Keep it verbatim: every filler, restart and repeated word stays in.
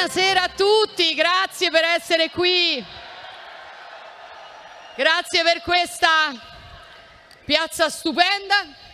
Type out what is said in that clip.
Buonasera a tutti, grazie per essere qui. Grazie per questa piazza stupenda.